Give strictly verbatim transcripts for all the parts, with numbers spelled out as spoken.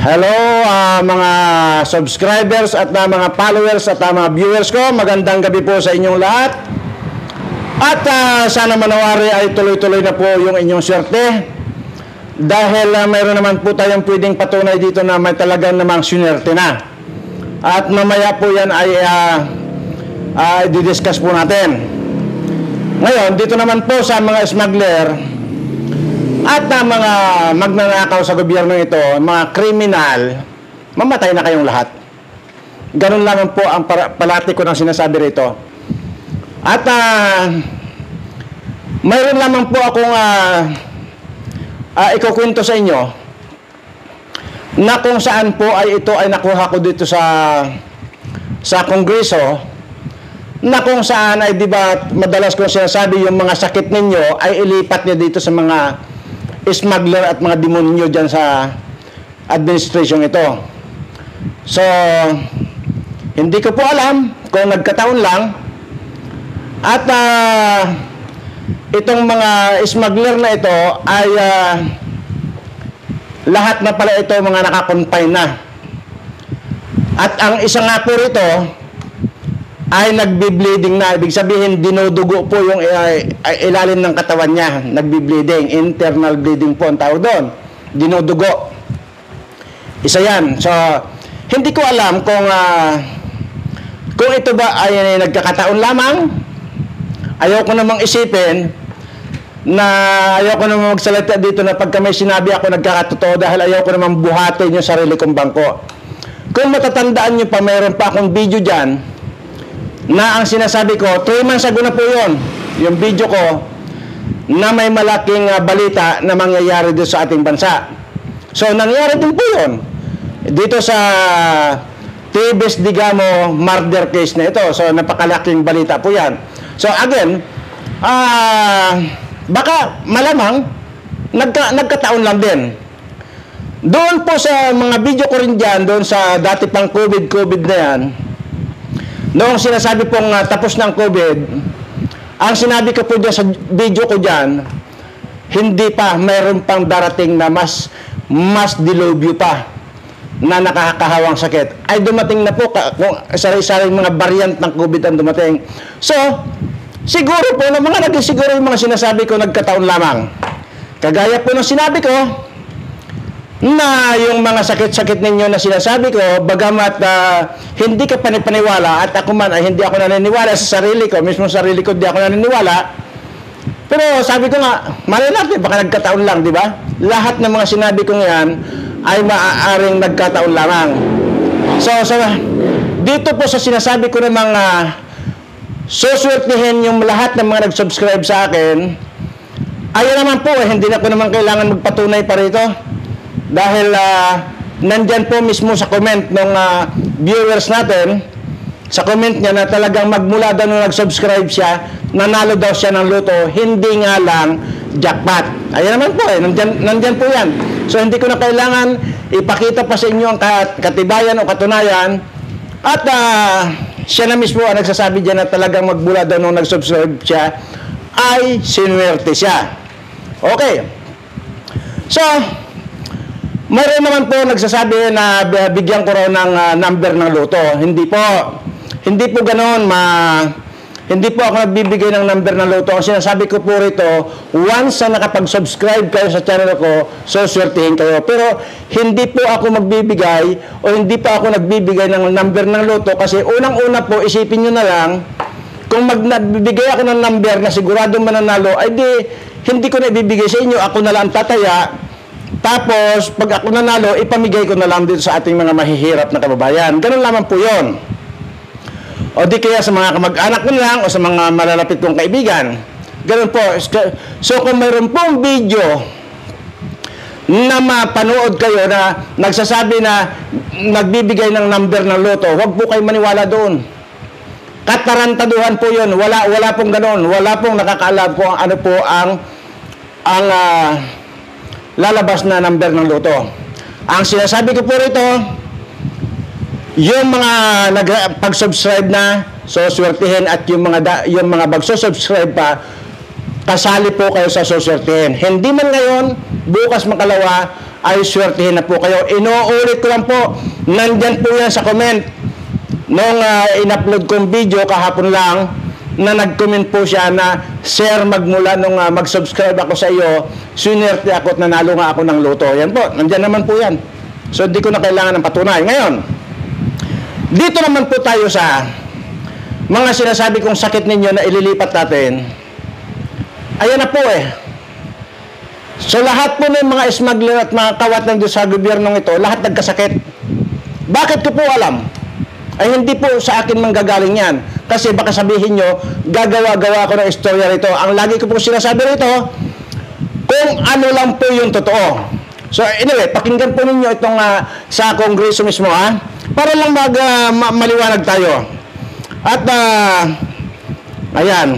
Hello uh, mga subscribers at uh, mga followers at uh, mga viewers ko. Magandang gabi po sa inyong lahat. At uh, sana manawari ay tuloy-tuloy na po yung inyong swerte. Dahil uh, mayroon naman po tayong pwedeng patunay dito na may talagang namang swerte na. At mamaya po yan ay uh, uh, didiscuss po natin. Ngayon, dito naman po sa mga smuggler at uh, mga magnanakaw sa gobyerno ito, mga kriminal, mamatay na kayong lahat. Ganun lang po ang palati ko ng sinasabi rito. At uh, mayroon lamang po akong uh, uh, ikukwento sa inyo na kung saan po ay ito ay nakuha ko dito sa sa Kongreso, na kung saan ay di ba madalas kong sinasabi yung mga sakit ninyo ay ilipat niyo dito sa mga smuggler at mga demonyo dyan sa administration ito. So, hindi ko po alam kung nagkataon lang at uh, itong mga smuggler na ito ay uh, lahat na pala ito mga nakakonfine na. At ang isa nga po rito ay nagbi-bleeding na. Ibig sabihin, dinudugo po yung uh, ilalim ng katawan niya. Nagbi-bleeding. Internal bleeding po ang tawag doon. Dinudugo. Isa yan. So, hindi ko alam kung uh, kung ito ba ay nagkakataon lamang. Ayoko namang isipin na ayoko namang magsalita dito na pagka may sinabi ako nagkakatotoo dahil ayoko namang buhatin yung sarili kong bangko. Kung matatandaan nyo pa, mayroon pa akong video dyan na ang sinasabi ko, three months ago na po yun, yung video ko, na may malaking uh, balita na mangyayari dito sa ating bansa. So, nangyayari din po yun. Dito sa Tibes Digamo murder case na ito. So, napakalaking balita po yan. So, again, uh, baka malamang, nagka, nagkataon lang din. Doon po sa mga video ko rin dyan, doon sa dati pang COVID-COVID na yan, noong sinasabi pong uh, tapos ng COVID, ang sinabi ko po dyan sa video ko dyan, hindi pa, mayroon pang darating na mas, mas dilubyo pa na nakakahawang sakit. Ay dumating na po, kung sari-saring mga variant ng COVID ang dumating. So, siguro po, na mga naging siguro yung mga sinasabi ko nagkataon lamang. Kagaya po ng sinabi ko, na yung mga sakit-sakit ninyo na sinasabi ko, bagamat uh, hindi ka panipaniwala at ako man ay hindi ako naniniwala sa sarili ko, mismo sarili ko hindi ako naniniwala, pero sabi ko nga, malay natin, baka nagkataon lang, di ba? Lahat ng mga sinabi ko ngayon ay maaaring nagkataon lamang. So, so dito po sa sinasabi ko ng mga suswertihin yung lahat ng mga nag-subscribe sa akin, ayun naman po, eh, hindi na ko naman kailangan magpatunay pa rito. Dahil uh, nandyan po mismo sa comment ng uh, viewers natin, sa comment niya na talagang magmula daw nung nag-subscribe siya, nanalo daw siya ng loto, hindi nga lang jackpot. Ayan naman po eh, nandyan, nandyan po yan. So hindi ko na kailangan ipakita pa sa inyo ang katibayan o katunayan. At uh, siya na mismo ang nagsasabi dyan na talagang magmula daw nung nag-subscribe siya, ay sinuwerte siya. Okay. So, mayroon naman po nagsasabi na bigyan ko raw ng uh, number ng loto. Hindi po. Hindi po ganoon. Ma hindi po ako nagbibigay ng number ng loto. Ang sinasabi ko po rito, once na nakapag-subscribe kayo sa channel ko, so swertihin kayo. Pero hindi po ako magbibigay o hindi pa ako nagbibigay ng number ng loto kasi unang-una po, isipin nyo na lang, kung magbibigay ako ng number na siguradong mananalo, ay di, hindi ko na ibibigay sa inyo. Ako na lang tataya. Tapos, pag ako nanalo, ipamigay ko na lang dito sa ating mga mahihirap na kababayan. Ganun lamang po yun. O di kaya sa mga kamag-anak ko lang o sa mga malalapit kong kaibigan. Ganun po. So, kung mayroon pong video na mapanood kayo na nagsasabi na nagbibigay ng number ng loto, huwag po kayo maniwala doon. Katarantaduhan po yun. Wala, wala pong ganun. Wala pong nakakaalam po ang ano po ang ang uh, lalabas na number ng loto. Ang sinasabi ko po rito, yung mga nagpag-subscribe na, so swertihin, at yung mga da, yung mga bagso-subscribe pa, kasali po kayo sa suswertihin. Hindi man ngayon, bukas makalawa, ay swertihin na po kayo. Inuulit ko lang po, nandyan po yan sa comment. Nung uh, in-upload kong video kahapon lang, na nag-comment po siya na, Sir, magmula nung uh, mag-subscribe ako sa iyo, swinerte ako at nanalo nga ako ng loto. Yan po, nandyan naman po yan. So, di ko na kailangan ng patunay. Ngayon, dito naman po tayo sa mga sinasabi kong sakit ninyo na ililipat natin. Ayan na po eh. So, lahat po ng mga smuggler at mga kawat ng sa gobyernong ito, lahat nagkasakit. Bakit ko po alam? Ay hindi po sa akin manggagaling yan. Kasi baka sabihin nyo, gagawa-gawa ko ng istorya rito. Ang lagi ko po sinasabi rito, kung ano lang po yung totoo. So anyway, pakinggan po ninyo itong uh, sa Kongreso mismo, ha? Para lang mag, uh, ma maliwanag tayo. At, uh, ayan.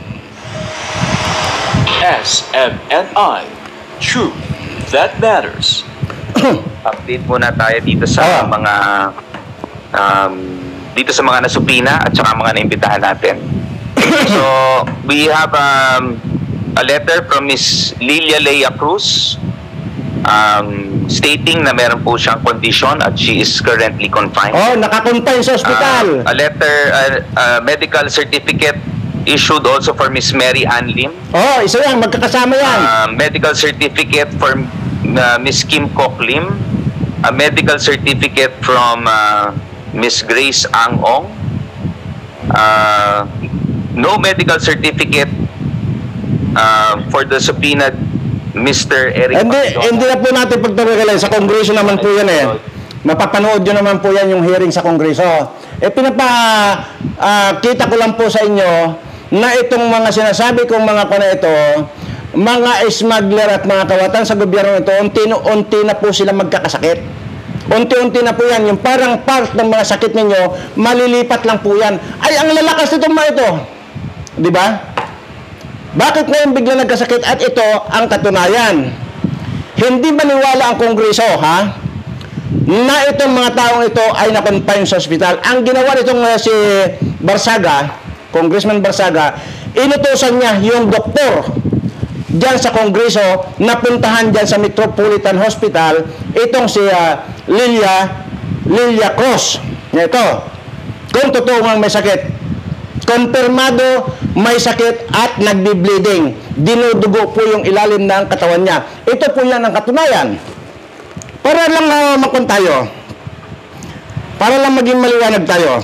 S M N I, Truth That Matters. Update muna tayo dito sa Ah. mga um, dito sa mga nasupina at saka mga naimbitahan natin. So, we have um, a letter from Miss Lilia Lea Cruz um, stating na meron po siyang condition at she is currently confined. Oh, nakakontain sa ospital. Uh, a letter, a, a medical certificate issued also for Miss Mary Ann Lim. Oh, isa yan, magkakasama yan. Uh, medical certificate for uh, Miss Kim Kok Lim. A medical certificate from uh, Miss Grace Ang Ong. Uh, no medical certificate uh, for the subpoenaed Mister Eric Hindi, Pacquiao. hindi na po natin pagtuloy sa Kongreso naman po yan eh. Mapapanood nyo naman po yan yung hearing sa Kongreso. Eh pinapa, uh, kita ko lang po sa inyo na itong mga sinasabi kong mga kuna ito, mga smuggler at mga kawatan sa gobyerno ito, unti-unti na po sila magkakasakit. Unti-unti na po yan, yung parang part ng mga sakit ninyo, malilipat lang po yan. Ay, ang lalakas nitong mga ito. Di ba? Bakit ngayon bigla nagkasakit? At ito ang katunayan. Hindi maniwala ang Kongreso, ha? Na itong mga taong ito ay nakonfine sa ospital. Ang ginawa nitong uh, si Barsaga, Congressman Barsaga, inutusan niya yung doktor diyan sa Kongreso na puntahan diyan sa Metropolitan Hospital itong si uh, Lilia Lilia Cruz. Ito, kung totoo ngang may sakit, konfirmado may sakit at nagbi-bleeding, dinudugo po yung ilalim ng katawan niya. Ito po yan ang katunayan. Para lang uh, makon tayo, para lang maging maliwanag tayo.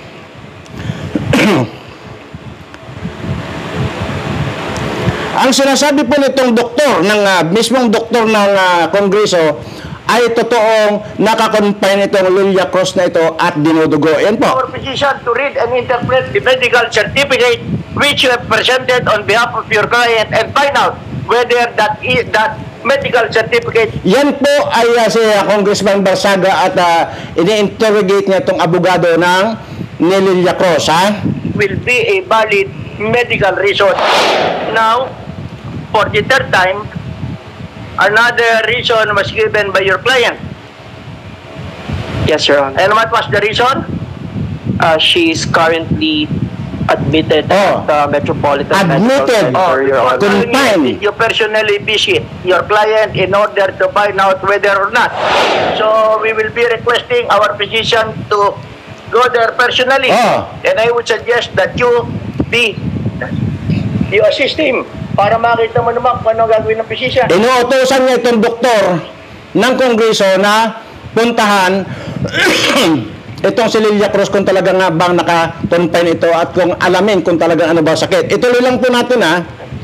Ang sinasabi po nitong doktor, ng uh, mismong doktor ng uh, Kongreso, ay totoong nakakonfine itong Lilia Cruz na ito at dinudugo. Yan po. Our physician to read and interpret the medical certificate which you have presented on behalf of your client and find out whether that is, that medical certificate. Yan po ay uh, si uh, Congressman Barsaga at uh, ini-interrogate niya itong abogado ng ni Lilia Cruz, ha? Will be a valid medical reason. Now, for the third time, another reason was given by your client. Yes, Your Honor. And what was the reason? Uh, she is currently admitted Oh. at the Metropolitan Admitted. Medical Center, Your because Honor. Confined. did you personally visit your client in order to find out whether or not? So, we will be requesting our physician to go there personally. Oh. And I would suggest that you be, you assist him para makita mo naman kung ano gagawin ng physician. Inuutosan niya itong doktor ng Kongreso na puntahan itong si Lilia Cruz kung talaga nga bang naka-confine ito at kung alamin kung talagang ano ba sakit. Ituloy lang po natin, ha?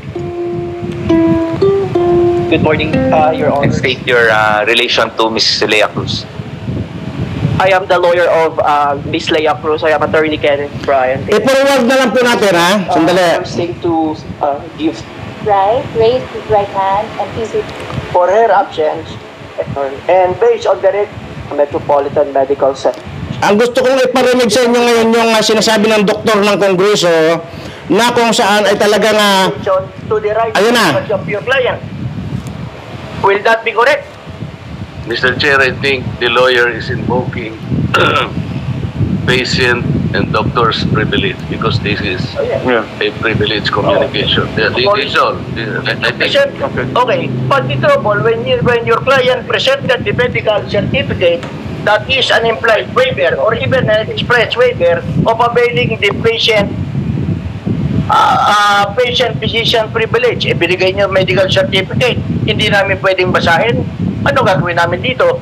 Good morning, uh, Your And Honor. state your uh, relation to Miss Lea Cruz. I am the lawyer of uh, Miss Lea Cruz. I am Attorney Kenneth Bryan. I-forward na lang po natin, ha? Uh, Sandali. first thing to uh, give Right, raise his right hand and please For her absence, and based on the rec- Metropolitan Medical Center. Ang gusto kong iparinig sa inyo ngayon yung uh, sinasabi ng doktor ng Kongreso na kung saan ay talaga na to the right Ayun na. of your client. Will that be correct? Mister Chair, I think the lawyer is invoking patient and doctor's privilege because this is Oh, yeah. Yeah. a privileged communication. Yeah, this is all. I, I think. Present, okay, but the trouble, when, you, when your client presented the medical certificate, that is an implied waiver or even an express waiver of availing the patient uh, uh, patient-physician privilege. Ibinigay niyo medical certificate, hindi namin pwedeng basahin. Ano gagawin namin dito?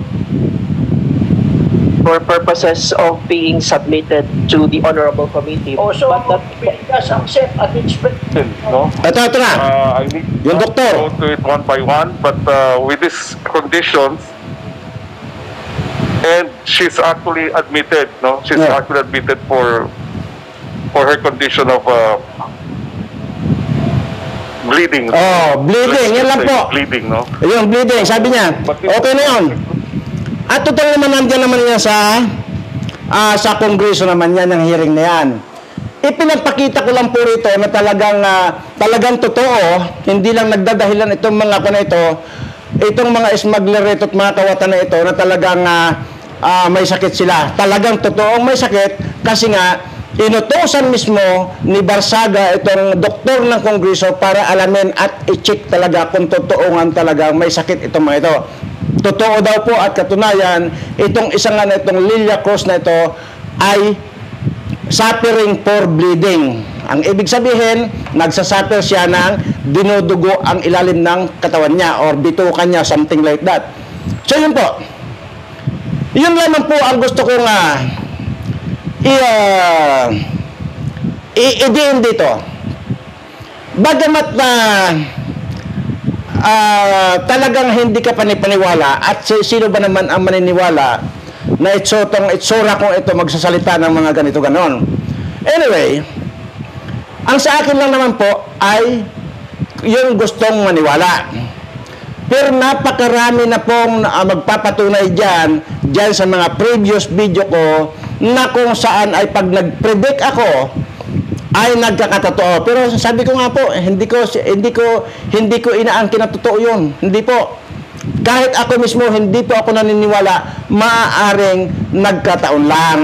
For purposes of being submitted to the honorable committee. O so, But that, just accept at expect. No? Ito, ito na. Uh, I need Yung not doktor. to go to it one by one, but uh, with these conditions, and she's actually admitted, no? She's Yeah. actually admitted for for her condition of uh, bleeding. Oh, bleeding, yan lang po. Bleeding, no? Yung bleeding, sabi niya, okay na yun. At totoo naman nandiyan naman yan sa ah, sa kongreso naman yan, ang hearing na yan. Ipinapakita ko lang po rito na talagang ah, talagang totoo, hindi lang nagdadahilan itong mga ko na ito, itong mga smuggler ito at mga kawatan na ito na talagang ah, ah, may sakit sila. Talagang totoong may sakit kasi nga inutosan mismo ni Barsaga itong doktor ng kongreso para alamin at i-check talaga kung totoo nga talagang may sakit itong mga ito. Totoo daw po at katunayan, itong isang nga na itong Lilia Cruz na ito ay suffering for bleeding. Ang ibig sabihin, nagsasuffer siya ng dinudugo ang ilalim ng katawan niya or bitukan niya, something like that. So yun po. Yun lamang po ang gusto kong uh, i, uh, i-idiin dito. Bagamat na uh, talagang hindi ka panipaniwala at sino ba naman ang maniniwala na itsotong itsura kung ito magsasalita ng mga ganito ganon. Anyway, ang sa akin lang naman po ay yung gustong maniwala. Pero napakarami na pong uh, magpapatunay dyan, dyan sa mga previous video ko na kung saan ay pag nag-predict ako ay nagkakatotoo. Pero sabi ko nga po, hindi ko hindi ko hindi ko inaangkin na totoo 'yun. Hindi po. Kahit ako mismo hindi po ako naniniwala, maaaring nagkataon lang.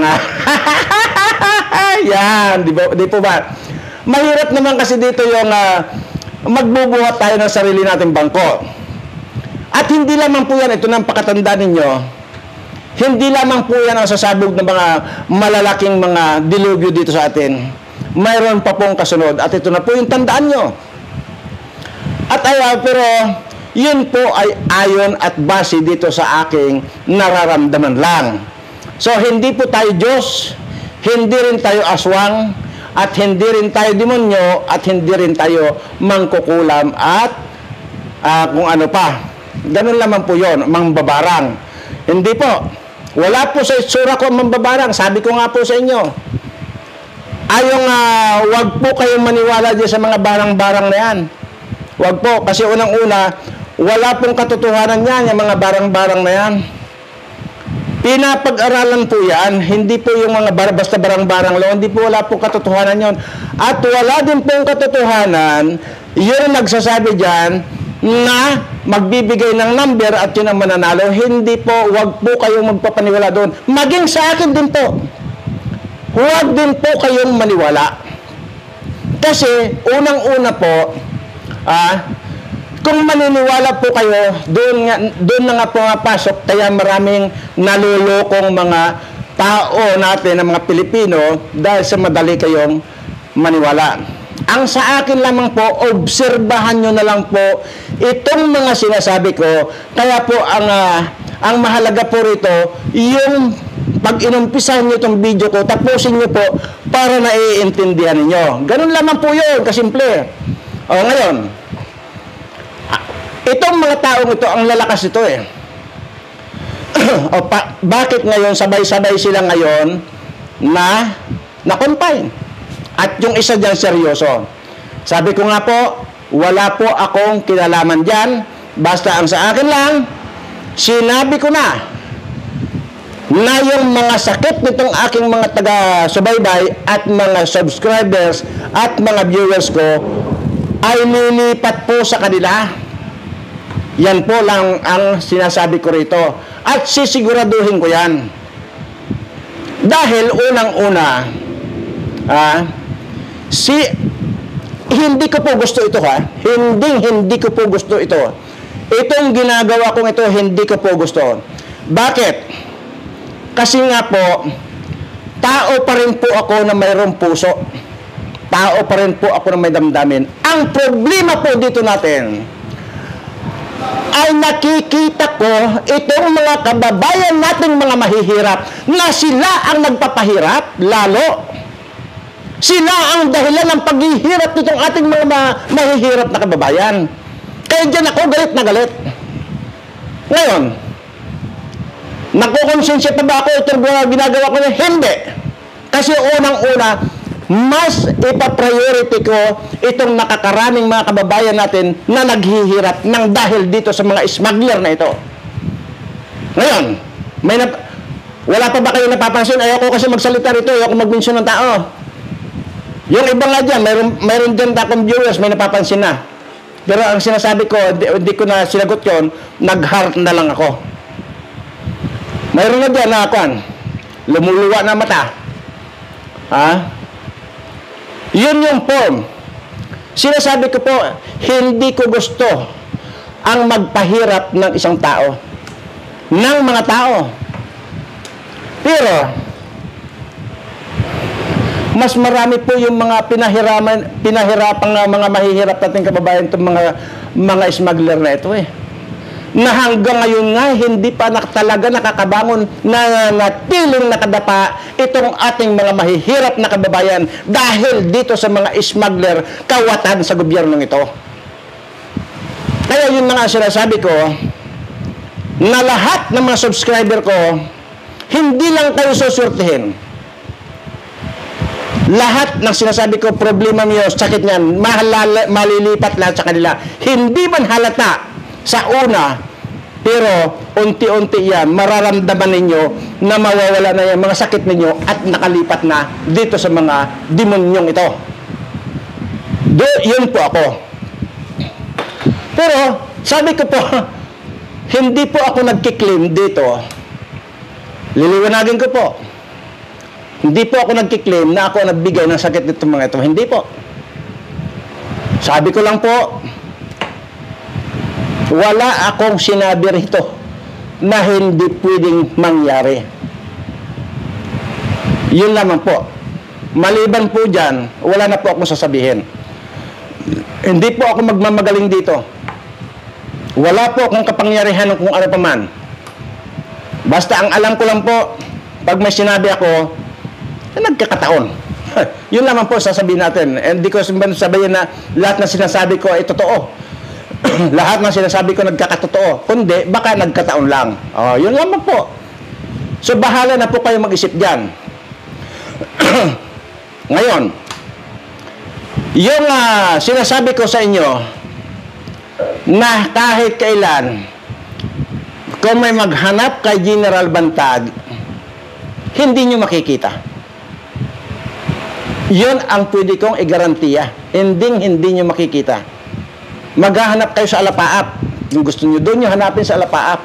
Yan, di ba? Di po ba? Mahirap naman kasi dito yung uh, magbubuhat tayo ng sarili nating bangko. At hindi lamang po yan, ito nang pakatanda ninyo, hindi lamang po yan ang sasabog ng mga malalaking mga dilubyo dito sa atin. Mayroon pa pong kasunod at ito na po yung tandaan nyo. At ayaw, pero yun po ay ayon at base dito sa aking nararamdaman lang. So hindi po tayo Diyos, hindi rin tayo aswang, at hindi rin tayo demonyo, at hindi rin tayo mangkukulam at uh, kung ano pa. Ganun lamang po yun, mambabarang. Hindi po. Wala po sa itsura ko mambabarang. Sabi ko nga po sa inyo, ayong uh, wag po kayong maniwala dyan sa mga barang-barang na yan. Wag po, kasi unang-una, wala pong katotohanan yan, yung mga barang-barang na yan. Pinapag-aralan po yan, hindi po yung mga bar basta barang-barang lang, hindi po wala pong katotohanan yon. At wala din pong katotohanan, yun nagsasabi dyan, na magbibigay ng number at yun ang mananalo. Hindi po, wag po kayong magpapaniwala doon. Maging sa akin din po, huwag din po kayong maniwala. Kasi, unang-una po, ah, kung maniniwala po kayo, doon, nga, doon na nga po nga pasok, kaya maraming nalulokong mga tao natin, ng mga Pilipino, dahil sa madali kayong maniwala. Ang sa akin lamang po, obserbahan nyo na lang po itong mga sinasabi ko. Kaya po, ang, uh, ang mahalaga po rito, yung pag inumpisahan nyo itong video ko, tapusin nyo po para naiintindihan ninyo. Ganun lamang po yun, kasimple. O ngayon, itong mga taong ito, ang lalakas ito eh. O pa, bakit ngayon sabay-sabay sila ngayon na na-confine? At yung isa dyan seryoso. Sabi ko nga po, wala po akong kinalaman dyan. Basta ang sa akin lang, sinabi ko na na yung mga sakit nitong aking mga taga-subaybay at mga subscribers at mga viewers ko ay lilipat po sa kanila. Yan po lang ang sinasabi ko rito. At sisiguraduhin ko yan. Dahil unang-una, Ah, si hindi ko po gusto ito ha. Hindi hindi ko po gusto ito. Itong ginagawa kong ito, hindi ko po gusto. Bakit? Kasi nga po, tao pa rin po ako na mayroong puso. Tao pa rin po ako na may damdamin. Ang problema po dito natin ay nakikita ko itong mga kababayan nating mga mahihirap na sila ang nagpapahirap lalo. Sila ang dahilan ng paghihirap nitong ating mga ma- mahihirap na kababayan. Kaya dyan ako galit na galit. Ngayon, nagkukonsensya pa ba ako itong ginagawa ko na? Hindi. Kasi unang-una, mas ipapriority ko itong nakakaraming mga kababayan natin na naghihirap ng dahil dito sa mga smuggler na ito. Ngayon, may nap- wala pa ba kayo napapansin? Ayoko kasi magsalita rito, ayoko mag-mention ng tao. Yung iba nga dyan, mayroon, mayroon dyan akong viewers, may napapansin na. Pero ang sinasabi ko, hindi, hindi ko na sinagot yon, nag-heart na lang ako. Mayroon na dyan na akuan, lumuluwa na mata. Ha? Yun yung form. Sinasabi ko po, hindi ko gusto ang magpahirap ng isang tao, ng mga tao. Pero, mas marami po yung mga pinahiraman, pinahirapang uh, mga mahihirap nating kababayan itong mga, mga smuggler na ito eh. Na hanggang ngayon nga, hindi pa na, talaga nakakabangon na natiling nakadapa itong ating mga mahihirap na kababayan dahil dito sa mga smuggler kawatan sa gobyernong ito. Kaya yun na nga sinasabi ko, na lahat ng mga subscriber ko, hindi lang kayo susurtihin. Lahat ng sinasabi ko, problema niyo, sakit niyan, mahalala, malilipat lahat sa kanila. Hindi man halata sa una, pero unti-unti yan, mararamdaman ninyo na mawawala na yung mga sakit ninyo at nakalipat na dito sa mga demonyong ito. Do, yun po ako. Pero, sabi ko po, hindi po ako nagkiklaim dito. Liliwanagin ko po. Hindi po ako nagkiklaim na ako nagbigay ng sakit nitong mga ito. Hindi po. Sabi ko lang po, wala akong sinabi rito na hindi pwedeng mangyari. Yun lamang po. Maliban po dyan, wala na po akong sasabihin. Hindi po ako magmamagaling dito. Wala po akong kapangyarihan kung ano pa man. Basta ang alam ko lang po, pag may sinabi ako, nagkakataon. Yun naman po sasabihin natin. And di ko sabihin na lahat na sinasabi ko ay totoo. Lahat ng sinasabi ko nagkakatotoo. Kundi, baka nagkataon lang. Oh, yun lamang po. So, bahala na po kayo mag-isip dyan. Ngayon, yung uh, sinasabi ko sa inyo na kahit kailan kung may maghanap kay General Bantag, hindi nyo makikita. Yun ang pwede kong igarantiya. Hindi, hindi nyo makikita. Maghahanap kayo sa Alapaap. Kung gusto nyo, doon nyo hanapin sa Alapaap.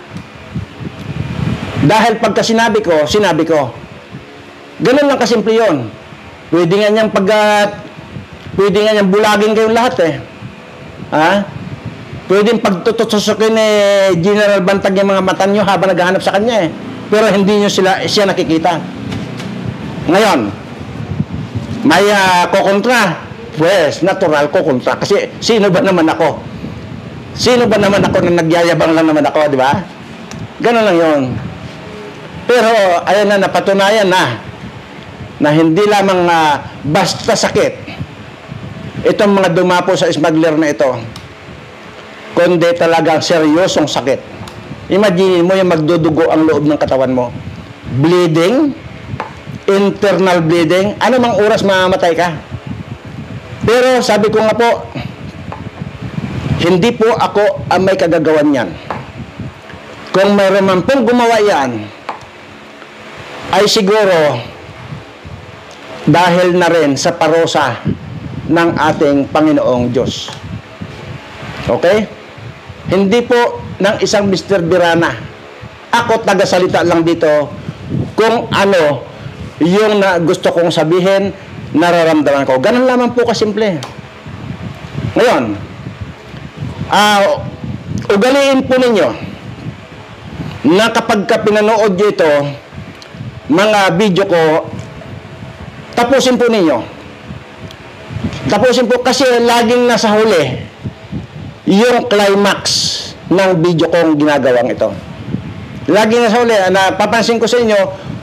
Dahil pagka sinabi ko, sinabi ko. Ganun lang kasimple yun. Pwede nga niyang pag... Uh, pwede nga niyang bulagin kayong lahat eh. Ha? Pwede pagtutusukin eh, General Bantag yung mga mata nyo habang naghahanap sa kanya eh. Pero hindi nyo sila, siya nakikita. Ngayon, may uh, kukontra. Pues, natural kukontra. Kasi, sino ba naman ako? Sino ba naman ako na nagyayabang lang naman ako, di ba? Ganun lang yun. Pero, ayan na, napatunayan na na hindi lamang uh, basta sakit itong mga dumapo sa smuggler na ito, kundi talagang seryosong sakit. Imagine mo yung magdudugo ang loob ng katawan mo. Bleeding, internal bleeding, ano mang oras mamamatay ka. Pero sabi ko nga po, hindi po ako ang may kagagawan yan. Kung mayroon man pong gumawa yan, ay siguro dahil na rin sa parusa ng ating Panginoong Diyos. Okay? Hindi po ng isang Mister Birana. Ako tagasalita lang dito kung ano yung na gusto kong sabihin nararamdaman ko. Ganun lamang po kasimple. Ngayon, ah, ugaliin po ninyo na kapag ka pinanood nyo ito, mga video ko, tapusin po ninyo. Tapusin po kasi laging nasa huli yung climax ng video kong ginagawang ito. Laging nasa huli, napapansin ko sa inyo,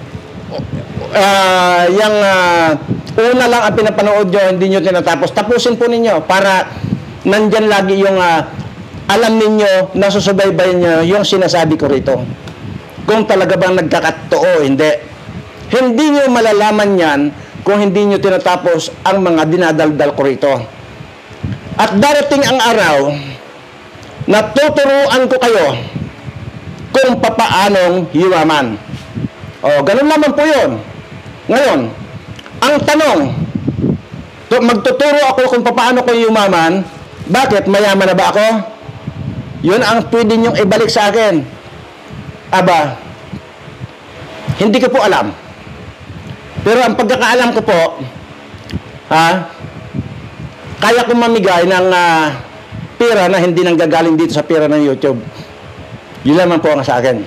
uh, yung uh, una lang ang pinapanood nyo, hindi nyo tinatapos. Tapusin po ninyo para nandyan lagi yung uh, alam ninyo, nasusubaybay nyo yung sinasabi ko rito. Kung talaga bang nagkakatotoo, hindi. Hindi nyo malalaman yan kung hindi nyo tinatapos ang mga dinadaldal ko rito. At darating ang araw na tuturuan ko kayo kung papaanong yumaman. O, ganun naman po yun. Ngayon, ang tanong, magtuturo ako kung papaano ko yumaman, bakit? Mayaman na ba ako? Yun ang pwede nyong ibalik sa akin. Aba, hindi ko po alam. Pero ang pagkakaalam ko po, ha, kaya kong mamigay ng uh, pera na hindi nanggagaling dito sa pera ng YouTube. Yun naman po ang sa akin.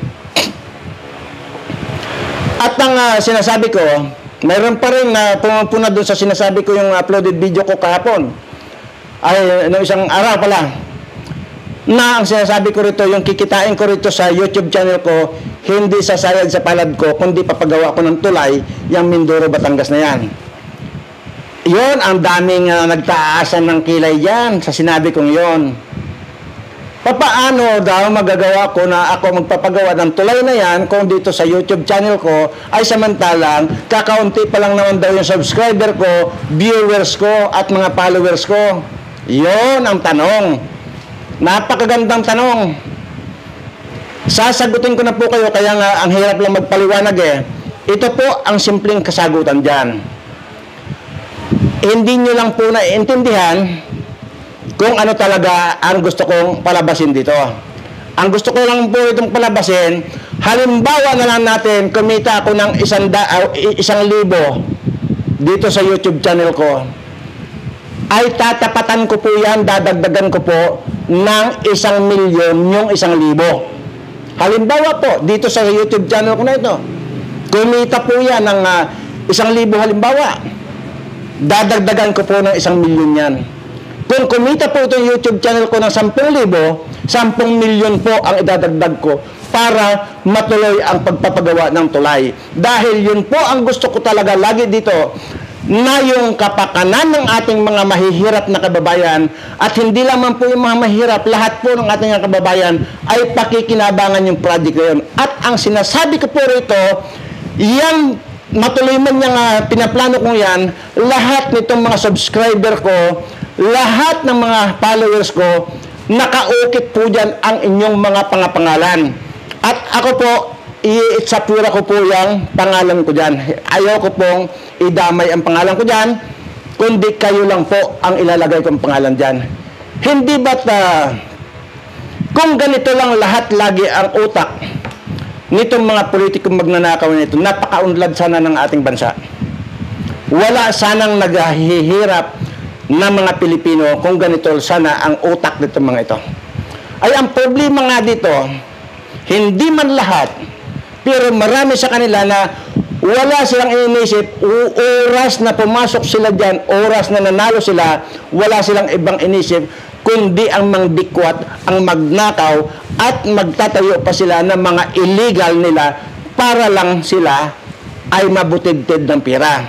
At ang uh, sinasabi ko, mayroon pa rin na pumapuna doon sa sinasabi ko yung uploaded video ko kahapon. Ay, no, isang araw pala. Na ang sinasabi ko rito, yung kikitain ko rito sa YouTube channel ko, hindi sasayad sa palad ko, kundi papagawa ko ng tulay, yung Mindoro, Batangas na yan. Yon, ang daming uh, nagtaasan ng kilay yan sa sinabi kong yon. Papaano daw magagawa ko na ako magpapagawa ng tulay na yan kung dito sa YouTube channel ko ay samantalang kakaunti pa lang naman daw yung subscriber ko, viewers ko at mga followers ko. Yon ang tanong. Napakagandang tanong. Sasagutin ko na po kayo, kaya nga ang hirap lang magpaliwanag eh. Ito po ang simpleng kasagutan dyan. Hindi nyo lang po naiintindihan kung ano talaga ang gusto kong palabasin dito. Ang gusto ko lang po itong palabasin, halimbawa na lang natin, kumita ako ng isang, da, uh, isang libo dito sa YouTube channel ko, ay tatapatan ko po yan, dadagdagan ko po ng isang milyon yung isang libo. Halimbawa po, dito sa YouTube channel ko na ito, kumita po yan ng uh, isang libo halimbawa, dadagdagan ko po ng isang milyon yan. Kung kumita po itong YouTube channel ko ng sampung libo, sampung milyon po ang idadagdag ko para matuloy ang pagpapagawa ng tulay. Dahil yun po ang gusto ko talaga lagi dito, na yung kapakanan ng ating mga mahihirap na kababayan, at hindi lamang po yung mga mahirap, lahat po ng ating mga kababayan ay pakikinabangan yung project na yun. At ang sinasabi ko po rito, yan, matuloy man yung uh, pinaplano kong yan, lahat nitong mga subscriber ko, lahat ng mga followers ko, nakaukit po dyan ang inyong mga pangapangalan. At ako po, i-itsapura ko po yung pangalan ko dyan. Ayaw ko pong idamay ang pangalan ko dyan, kundi kayo lang po ang ilalagay kong pangalan dyan. Hindi ba't uh, kung ganito lang lahat lagi ang utak nitong mga politikong magnanakaw nito, napakaunlad sana ng ating bansa. Wala sanang naghihirap na mga Pilipino kung ganito sana ang utak nitong mga ito. Ay ang problema nga dito, hindi man lahat, pero marami sa kanila na wala silang inisip, oras na pumasok sila dyan, oras na nanalo sila, wala silang ibang inisip, kundi ang mangdikwat, ang magnakaw, at magtatayo pa sila ng mga illegal nila para lang sila ay mabutid-tid ng pera.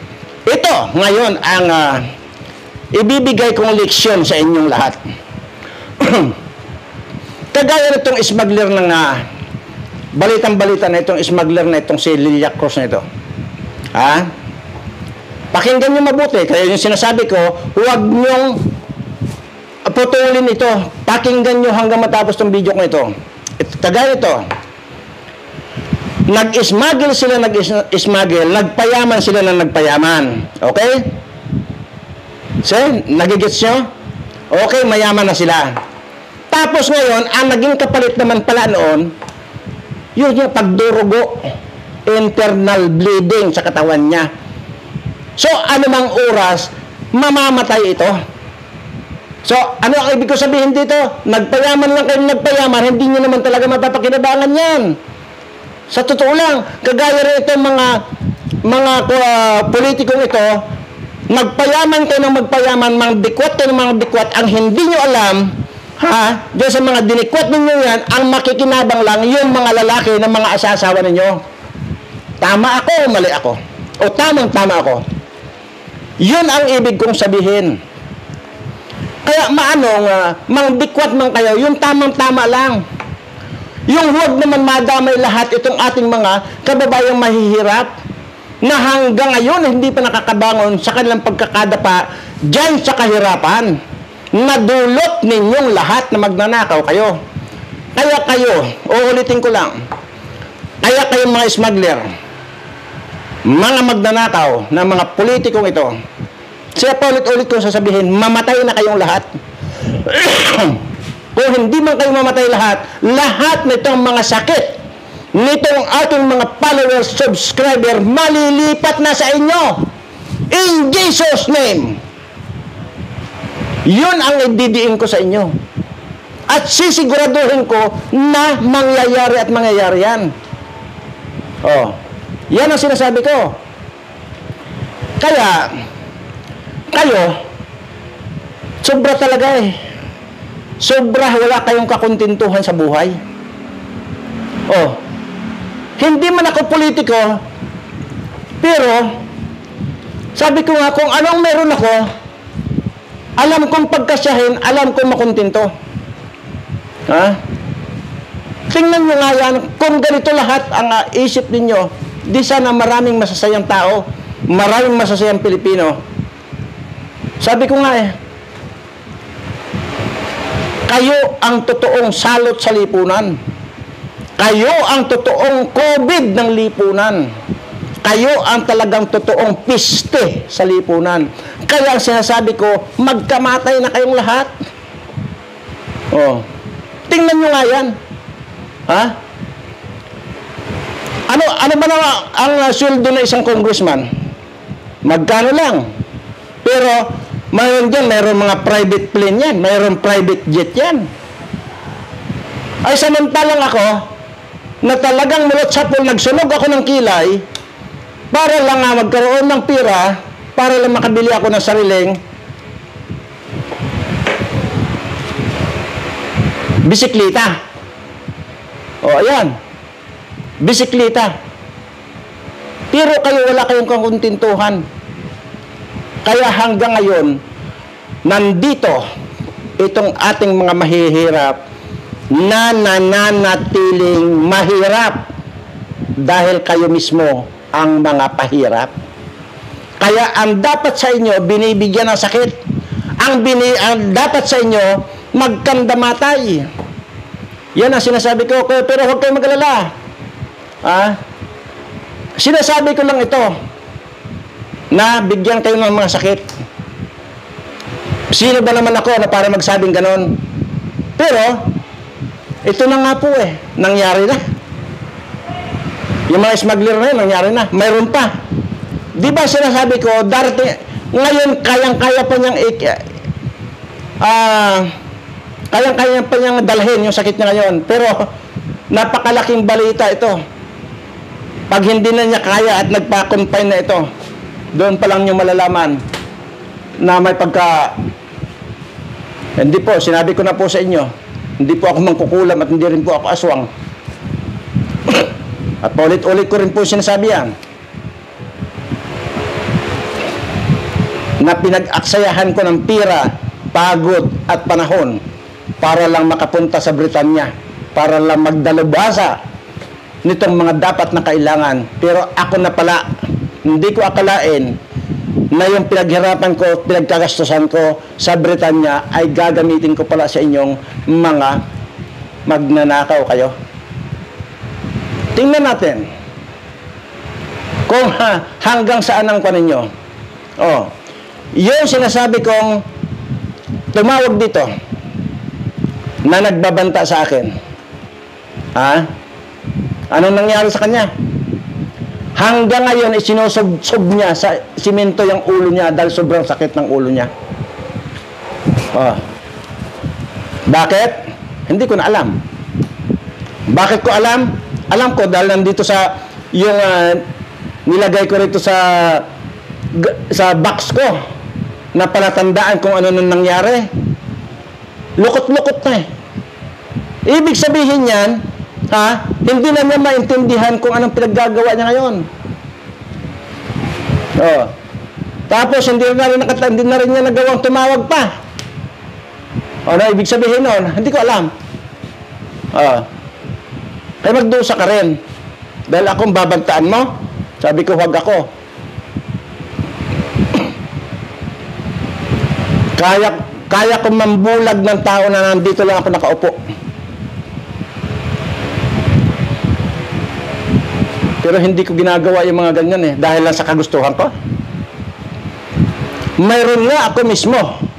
Ito, ngayon, ang uh, ibibigay kong leksyon sa inyong lahat. Kagaya nitong smuggler ng uh, balitang-balita na itong smuggler na itong si Lilia Cruz na ito. Ha? Pakinggan nyo mabuti. Kaya yung sinasabi ko, huwag nyong putulin ito. Pakinggan nyo hanggang matapos itong video ko ito. Ito, kagaya ito. Nag-smuggle sila, nag-smuggle, nagpayaman sila ng nagpayaman. Okay? So, nagigits nyo? Okay, mayaman na sila. Tapos ngayon, ang naging kapalit naman pala noon, yun yung pagdurugo, internal bleeding sa katawan niya. So, anumang oras, mamamatay ito. So, ano ang ibig ko sabihin dito? Nagpayaman lang kayo nagpayaman, hindi nyo naman talaga mapapakinabangan yan. Sa totoo lang, kagaya rin itong mga mga uh, politikong ito, magpayaman kayo ng magpayaman, mga dikwat kayo ng mga dikwat, ang hindi nyo alam, ha, dyan sa mga dinikwat ninyo yan, ang makikinabang lang yung mga lalaki ng mga asasawa ninyo. Tama ako o mali ako? O tamang tama ako? Yun ang ibig kong sabihin. Kaya maanong, uh, mang dikwat man kayo, yung tamang-tama lang. Yung huwag naman madamay lahat itong ating mga kababayang mahihirap na hanggang ngayon hindi pa nakakabangon sa kanilang pagkakadapa dyan sa kahirapan. Nadulot ninyong lahat na magnanakaw kayo. Kaya kayo, uulitin ko lang, kaya kayong mga smuggler, mga magnanakaw na mga politikong ito, siya pa ulit-ulit kong sasabihin, mamatay na kayong lahat. Kung hindi man kayo mamatay lahat, lahat nitong mga sakit, nitong ating mga followers, subscriber, malilipat na sa inyo. In Jesus' name. Yun ang ididiin ko sa inyo. At sisiguraduhin ko na mangyayari at mangyayari yan. Oh, yan ang sinasabi ko. Kaya, kayo, sobra talaga eh. Sobra, wala kayong kakontentuhan sa buhay. Oh, hindi man ako politiko, pero, sabi ko nga, kung anong meron ako, alam kong pagkasyahin, alam kong makontento. Ha? Tingnan nyo nga yan, kung ganito lahat ang uh, isip ninyo, di sana maraming masasayang tao, maraming masasayang Pilipino. Sabi ko nga eh, kayo ang totoong salot sa lipunan. Kayo ang totoong COVID ng lipunan. Kayo ang talagang totoong piste sa lipunan. Kaya ang sinasabi ko, magkamatay na kayong lahat. Oh. Tingnan nyo nga yan. Ha? Ano, ano ba na ang uh, sweldo ng isang congressman? Magkano lang? Pero, mayroon dyan, mayroon mga private plane yan, mayroon private jet yan. Ay, samantalang ako, na talagang mulot sa pool, nagsunog ako ng kilay, para lang nga magkaroon ng pira, para lang makabili ako ng sariling bisikleta. O, ayan. Bisikleta. Pero kayo, wala kayong kakontentuhan. Kaya hanggang ngayon, nandito itong ating mga mahihirap na nananatiling mahirap dahil kayo mismo ang mga pahirap. Kaya ang dapat sa inyo, binibigyan ng sakit. Ang, bini, ang dapat sa inyo, magkandamatay. Yan ang sinasabi ko, pero huwag kayong mag-alala. Ah? Sinasabi ko lang ito, na bigyan kayo ng mga sakit. Sino ba naman ako na para magsabing ganon? Pero, ito na nga po eh, nangyari na. Yung mga smuggler na yun, nangyari na. Mayroon pa. Di ba sinasabi ko, darating, ngayon kayang-kaya pa niyang ik, ah, kayang-kaya pa niyang dalhin yung sakit niya ngayon. Pero, napakalaking balita ito. Pag hindi na niya kaya at nagpa-confine na ito, doon pa lang nyo malalaman na may pagka, hindi po, sinabi ko na po sa inyo, hindi po ako mangkukulam at hindi rin po ako aswang. At paulit-ulit ko rin po sinasabi yan, na pinag-aksayahan ko ng pira, pagod at panahon para lang makapunta sa Britanya, para lang magdalubhasa nitong mga dapat na kailangan. Pero ako na pala, hindi ko akalain na yung pinaghirapan ko, pinagkagastusan ko sa Britanya ay gagamitin ko pala sa inyong mga magnanakaw kayo. Tingnan natin kung ha, hanggang saan ang panin nyo. Oh, yung sinasabi kong tumawag dito na nagbabanta sa akin. Ha? Anong nangyari sa kanya? Hanggang ngayon, isinusob-sob niya sa simento yung ulo niya dahil sobrang sakit ng ulo niya. Oh. Bakit? Hindi ko na alam. Bakit ko alam? Alam ko dahil nandito sa yung uh, nilagay ko rito sa sa box ko na palatandaan kung ano nang nangyari. Lukot-lukot na eh. Ibig sabihin yan, ha, hindi na niya maintindihan kung anong pinaggagawa niya ngayon. Oh. Tapos hindi na rin, hindi na rin niya nagawang tumawag pa. O, na ibig sabihin nun, hindi ko alam. Oh. Kaya magdusa ka rin. Dahil akong babantaan mo, sabi ko, huwag ako. Kaya, kaya kong mambulag ng tao na nandito lang ako nakaupo. Pero hindi ko ginagawa yung mga ganyan eh, dahil lang sa kagustuhan ko. Mayroon nga ako mismo.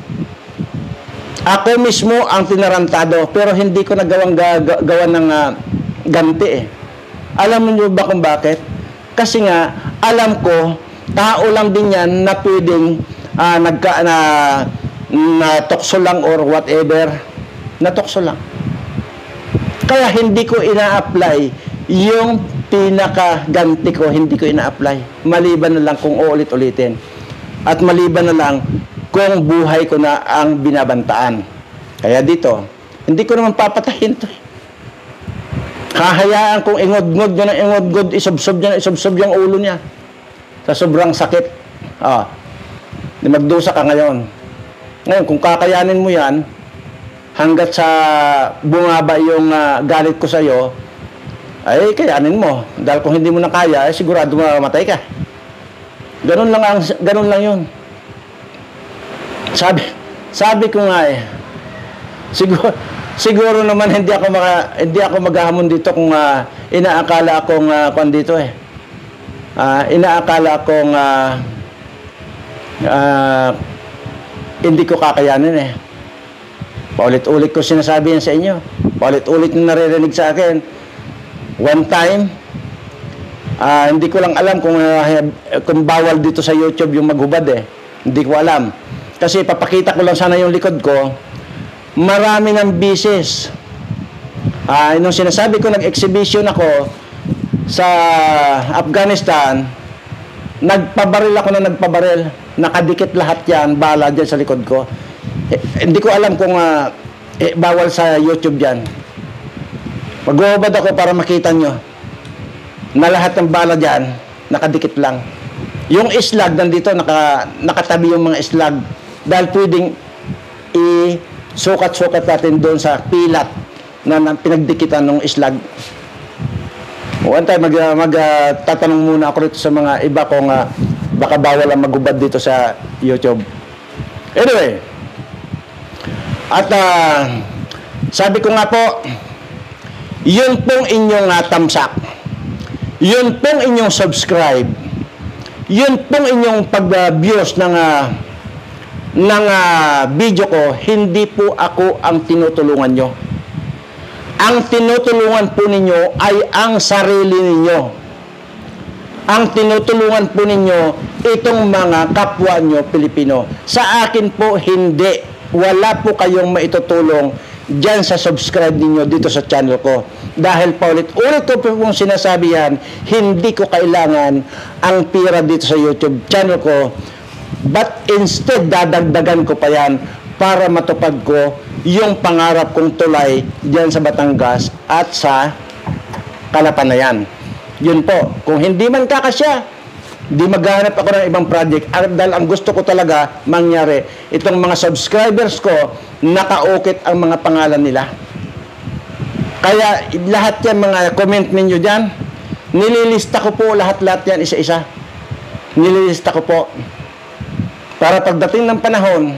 Ako mismo ang tinarantado, pero hindi ko nagawang ga gawa ng uh, ganti eh. Alam niyo ba kung bakit? Kasi nga, alam ko, tao lang din yan na pwedeng uh, nagka, na, na tukso lang or whatever. Natukso lang. Kaya hindi ko ina-apply yung pinaka-ganti ko, hindi ko ina-apply. Maliban na lang kung uulit-ulitin. At maliban na lang kung buhay ko na ang binabantaan. Kaya dito, hindi ko naman papatahin to. Hahayaan kong ingod-ngod niya na ingod-ngod, isubsob niya na isubsob yung ulo niya. Sa sobrang sakit. Ah, magdusa ka ngayon. Ngayon, kung kakayanin mo yan, hanggat sa bumaba yung uh, galit ko sa'yo, ay kayanin mo. Dahil kung hindi mo na kaya, ay sigurado mamatay ka. Ganun lang ang, ganun lang yun. Sabi, sabi ko nga eh, siguro, siguro naman hindi ako maka, hindi ako maghahamon dito kung uh, inaakala akong uh, kung dito eh. Uh, inaakala akong uh, uh, hindi ko kakayanin eh. Paulit-ulit ko sinasabi yan sa inyo. Paulit-ulit na naririnig sa akin. One time, uh, hindi ko lang alam kung, uh, kung bawal dito sa YouTube yung maghubad eh. Hindi ko alam. Kasi papakita ko lang sana yung likod ko. Marami ng bisis. Uh, nung sinasabi ko, nag-exhibition ako sa Afghanistan, nagpabaril ako na nagpabaril. Nakadikit lahat yan, bala dyan sa likod ko. Eh, hindi ko alam kung uh, eh, bawal sa YouTube yan. Mag-uubad ako para makita nyo na lahat ng bala dyan, nakadikit lang. Yung islag nandito, naka, nakatabi yung mga islag. Dahil pwedeng i-sukat-sukat natin doon sa pilat na, na pinagdikitan ng islag. One time, mag-tatanong mag, uh, muna ako rito sa mga iba kung uh, baka bawal ang magubad dito sa YouTube. Anyway, at uh, sabi ko nga po, yun pong inyong uh, tamsak, yun pong inyong subscribe, yun pong inyong pag-views ng uh, ng uh, video ko, hindi po ako ang tinutulungan nyo. Ang tinutulungan po ninyo ay ang sarili ninyo. Ang tinutulungan po ninyo itong mga kapwa nyo Pilipino. Sa akin po, hindi. Wala po kayong maitutulong dyan sa subscribe ninyo dito sa channel ko. Dahil paulit-ulit ko po pong sinasabi yan, hindi ko kailangan ang pira dito sa YouTube channel ko. But instead, dadagdagan ko pa yan para matupad ko yung pangarap kong tulay dyan sa Batangas at sa Kalapanayan. Yun po. Kung hindi man kakasya, di maghanap ako ng ibang project. Dahil ang gusto ko talaga mangyari, itong mga subscribers ko, nakaukit ang mga pangalan nila. Kaya lahat yan, mga comment ninyo dyan, nililista ko po lahat-lahat yan isa-isa. Nililista ko po. Para pagdating ng panahon,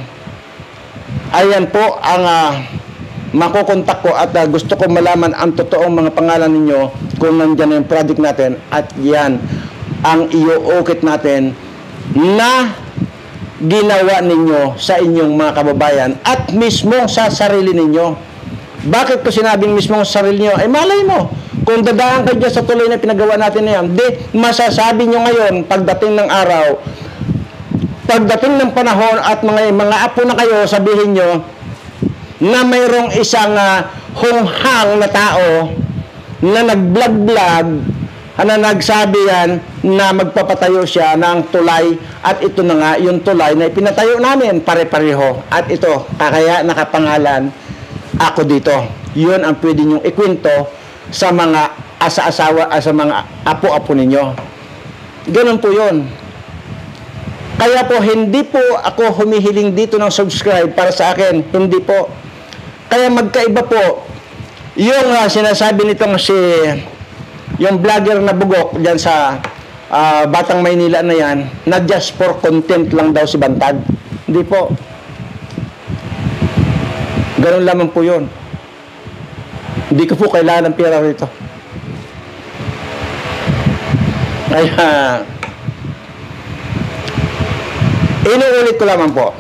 ayan po ang uh, makukontak ko at uh, gusto ko malaman ang totoong mga pangalan ninyo kung nandyan yung project natin at yan ang iuukit natin na ginawa ninyo sa inyong mga kababayan at mismo sa sarili ninyo. Bakit ko sinabing mismo sa sarili ninyo? Ay malay mo, Kung dadaan kayo dyan sa tuloy na pinagawa natin na yan, di masasabi nyo ngayon, pagdating ng araw, pagdating ng panahon at mga, mga apo na kayo, sabihin nyo na mayroong isang uh, hunghang na tao na nag-vlog-vlog na nagsabi yan na magpapatayo siya ng tulay at ito na nga yung tulay na ipinatayo namin pare-pareho at ito, kaya nakapangalan ako dito. Yun ang pwede nyong ikwento sa mga asa-asawa, sa mga apo-apo ninyo. Ganun po yun. Kaya po, hindi po ako humihiling dito ng subscribe para sa akin. Hindi po. Kaya magkaiba po yung uh, sinasabi nitong si yung vlogger na bugok dyan sa uh, Batang Maynila na yan, na just for content lang daw si Bantag. Hindi po. Ganun lamang po yun. Hindi ko po kailangan ng pera rito. Kaya, inuulit ko lamang po.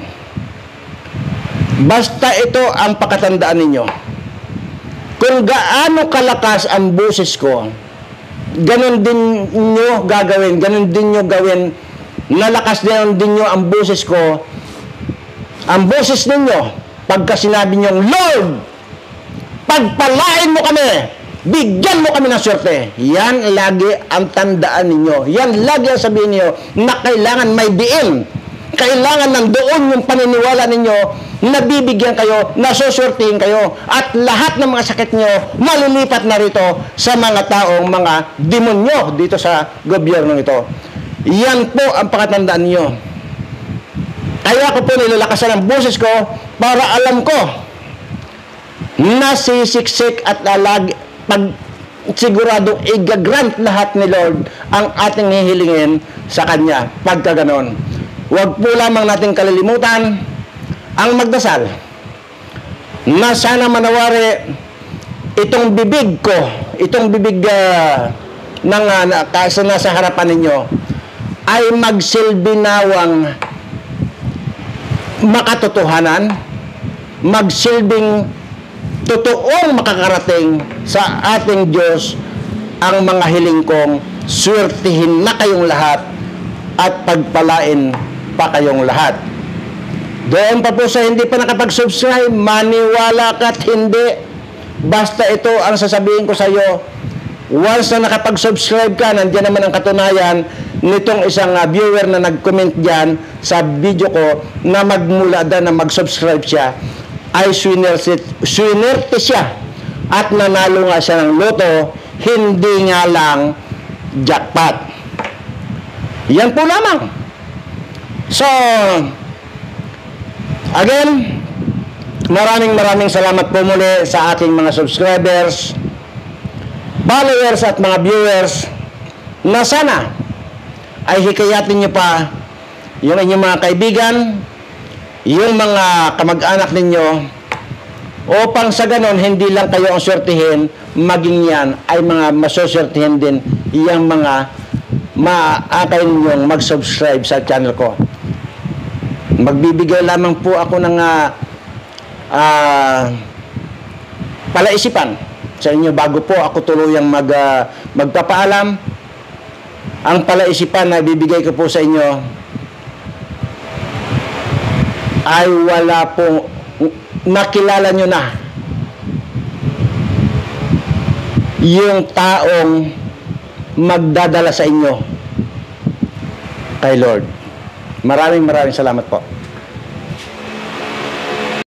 Basta ito ang pakatandaan ninyo. Kung gaano kalakas ang boses ko, ganun din nyo gagawin, ganun din nyo gawin, nalakas din, din nyo ang boses ko, ang boses ninyo, pagka sinabi nyo, Lord, pagpalain mo kami, bigyan mo kami ng swerte. Yan lagi ang tandaan ninyo. Yan lagi ang sabihin niyo na kailangan may diin. Kailangan nandoon yung paniniwala ninyo na bibigyan kayo, na suswertihin kayo, at lahat ng mga sakit nyo malilipat na rito sa mga taong mga demonyo dito sa gobyerno ito. Yan po ang pakatandaan ninyo. Kaya ko po nilalakasan ang boses ko para alam ko nasisiksik at lalag pag siguradong i-grant lahat ni Lord ang ating hihilingin sa Kanya. Pagka ganon, huwag po lamang natin kalilimutan ang magdasal na sana manawari itong bibig ko, itong bibig uh, ng uh, na, kasi nasa harapan ninyo ay magsilbi nawang makatotohanan, magsilbing totoong makakarating sa ating Diyos ang mga hiling kong swertihin na kayong lahat at pagpalain pa kayong lahat. Doon pa po sa hindi pa nakapag-subscribe, maniwala ka't hindi. Basta ito ang sasabihin ko sa iyo. Once na nakapag-subscribe ka, nandiyan naman ang katunayan nitong isang uh, viewer na nag-comment dyan sa video ko na magmula na mag-subscribe siya, ay swinerte siya at nanalo nga siya ng loto, hindi nga lang jackpot. Yan po lamang. So, again, maraming maraming salamat po muli sa aking mga subscribers, followers at mga viewers na sana ay hikayatin nyo pa yung inyong mga kaibigan, yung mga kamag-anak ninyo, upang sa ganon hindi lang kayo ang swertihin, maging yan ay mga masoswertihin din yung mga maakay ninyong mag-subscribe sa channel ko. Magbibigay lamang po ako ng uh, uh, palaisipan sa inyo bago po ako tuluyang mag, uh, magpapaalam. Ang palaisipan na bibigay ko po sa inyo ay wala po, nakilala nyo na yung taong magdadala sa inyo kay Lord. Maraming maraming salamat po.